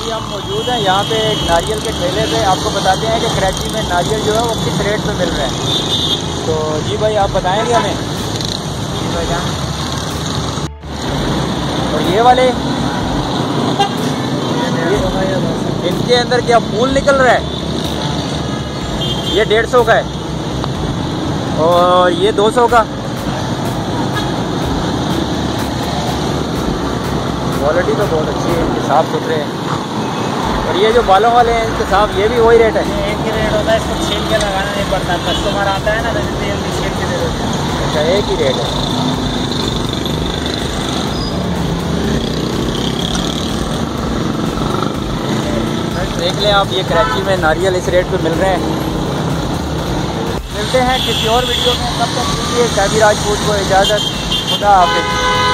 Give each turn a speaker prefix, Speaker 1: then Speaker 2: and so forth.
Speaker 1: अभी हम मौजूद हैं यहाँ पे एक नारियल के ठेले पे। आपको बताते हैं कि कराची में नारियल जो है वो किस रेट पे मिल रहे हैं। तो जी भाई आप बताएंगे हमें। जी भाई जान। और ये वाले इनके अंदर क्या फूल निकल रहा है? ये 150 का है और ये 200 का। क्वालिटी तो बहुत अच्छी है इनके, साफ सुथरे हैं। और ये जो बालों वाले हैं इनके साफ, ये भी वही रेट है?
Speaker 2: एक ही रेट होता है, इसको छील के लगाना नहीं पड़ता। कस्टमर आता है ना तो जल्दी छील के दे देते हैं।
Speaker 1: अच्छा एक ही रेट है। देख लें आप, ये कराची में नारियल इस रेट पे मिल रहे हैं। मिलते हैं किसी और वीडियो में, तब तक दीजिए शादी राजपूत को इजाज़त। खुदा हाफिज़।